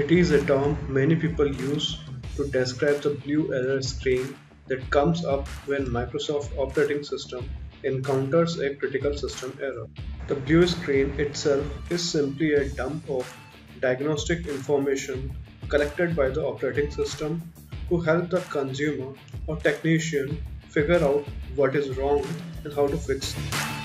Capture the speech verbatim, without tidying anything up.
It is a term many people use to describe the blue error screen that comes up when Microsoft operating system encounters a critical system error. The blue screen itself is simply a dump of diagnostic information collected by the operating system to help the consumer or technician figure out what is wrong and how to fix it.